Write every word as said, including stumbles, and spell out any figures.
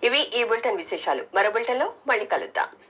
ఇవి ఈ బులెటిన్ విశేషాలు. మరో బులెటిన్లో మళ్ళీ కలుద్దాం.